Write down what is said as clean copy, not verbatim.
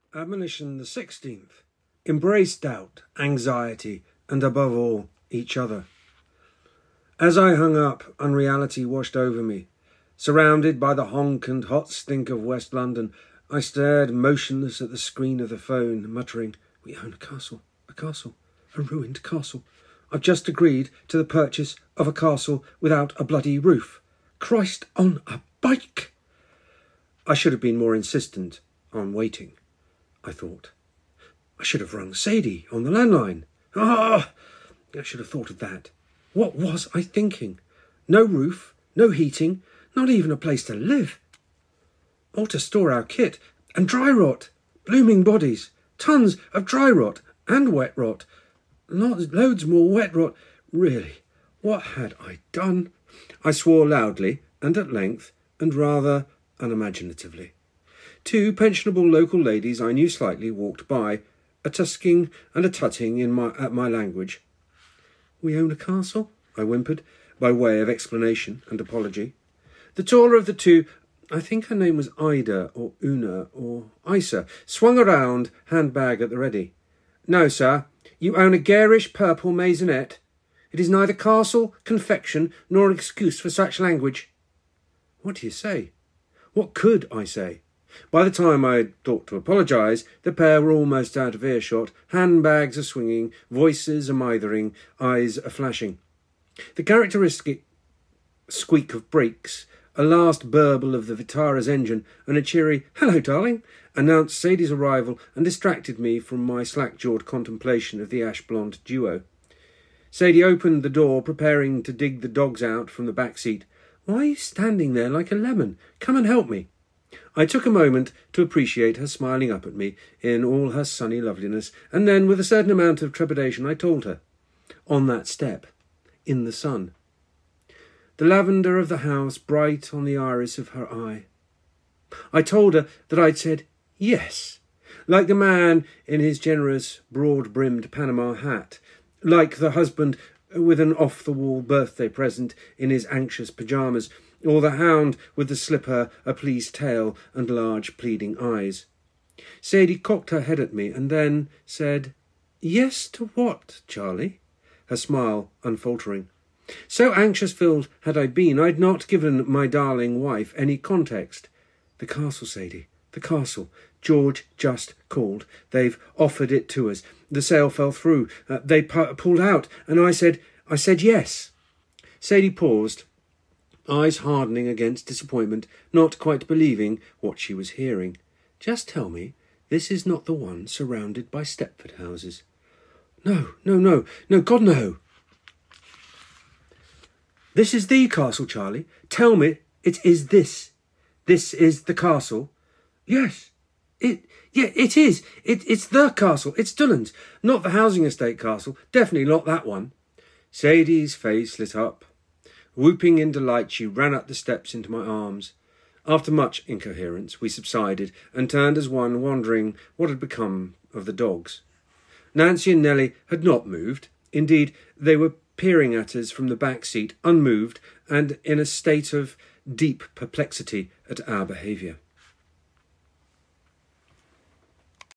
Admonition the 16th. Embrace doubt, anxiety, and above all, each other. As I hung up, unreality washed over me. Surrounded by the honk and hot stink of West London, I stared motionless at the screen of the phone, muttering, "We own a castle, a ruined castle. I've just agreed to the purchase of a castle without a bloody roof. Christ on a bike!" I should have been more insistent on waiting, I thought. I should have rung Sadie on the landline. I should have thought of that. What was I thinking? No roof, no heating, not even a place to live. Or to store our kit, and dry rot, blooming bodies, tons of dry rot and wet rot, loads more wet rot. Really, what had I done? I swore loudly and at length and rather unimaginatively. Two pensionable local ladies I knew slightly walked by, a tusking and a tutting at my language. "We own a castle," I whimpered, by way of explanation and apology. The taller of the two, I think her name was Ida or Una or Isa, swung around, handbag at the ready. "No, sir, you own a garish purple maisonette. It is neither castle, confection, nor an excuse for such language." What do you say? What could I say? By the time I had thought to apologise, the pair were almost out of earshot, handbags a-swinging, voices a-mithering, eyes a-flashing. The characteristic squeak of brakes, a last burble of the Vitara's engine, and a cheery "Hello, darling," announced Sadie's arrival and distracted me from my slack-jawed contemplation of the ash-blonde duo. Sadie opened the door, preparing to dig the dogs out from the back seat. "Why are you standing there like a lemon? Come and help me." I took a moment to appreciate her smiling up at me in all her sunny loveliness, and then, with a certain amount of trepidation, I told her. On that step, in the sun. The lavender of the house bright on the iris of her eye. I told her that I'd said yes, like the man in his generous, broad-brimmed Panama hat, like the husband with an off-the-wall birthday present in his anxious pyjamas, or the hound with the slipper, a pleased tail, and large pleading eyes. Sadie cocked her head at me and then said, "Yes to what, Charlie?" her smile unfaltering. So anxious-filled had I been, I'd not given my darling wife any context. "The castle, Sadie, the castle. George just called. They've offered it to us. The sale fell through. They pulled out, and I said yes." Sadie paused, eyes hardening against disappointment, not quite believing what she was hearing. "Just tell me, this is not the one surrounded by Stepford houses?" No, God, no." "This is the castle, Charlie. Tell me it is this. This is the castle." "Yes, it is. It's the castle. It's Dullan's. Not the housing estate castle. Definitely not that one." Sadie's face lit up. Whooping in delight, she ran up the steps into my arms. After much incoherence, we subsided and turned as one, wondering what had become of the dogs. Nancy and Nellie had not moved. Indeed, they were peering at us from the back seat, unmoved and in a state of deep perplexity at our behaviour.